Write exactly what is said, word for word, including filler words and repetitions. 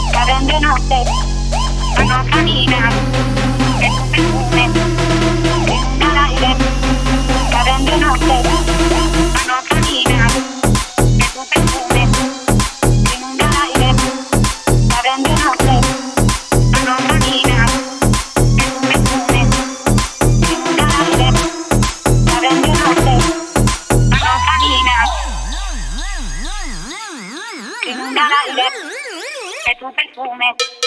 la grande notte, fanno camminare, e tu perfume, che inunda l'aire, la grande notte, fanno camminare, e tu perfume, che inunda l'aire, la grande notte, fanno camminare, e tu perfume, che inunda l'aire, la grande notte, fanno camminare, che inunda l'aire, e tu perfume.